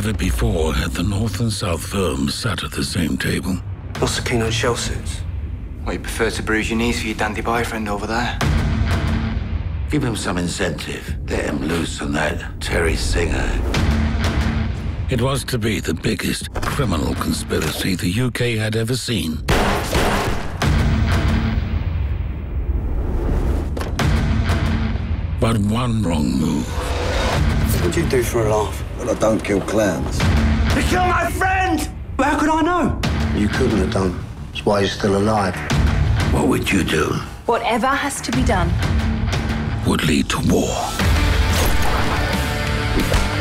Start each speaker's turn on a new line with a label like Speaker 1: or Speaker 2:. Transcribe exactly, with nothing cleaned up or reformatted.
Speaker 1: Never before had the North and South firms sat at the same table.
Speaker 2: Not so keen on shell suits.
Speaker 3: Well, you prefer to bruise your knees for your dandy boyfriend over there?
Speaker 4: Give him some incentive. Let him loose on that Terry Singer.
Speaker 1: It was to be the biggest criminal conspiracy the U K had ever seen. But one wrong move.
Speaker 2: What do you do for a laugh?
Speaker 5: Well, I don't kill clowns.
Speaker 2: You killed my friend! How could I know?
Speaker 5: You couldn't have done. That's why you're still alive.
Speaker 4: What would you do?
Speaker 6: Whatever has to be done
Speaker 1: would lead to war.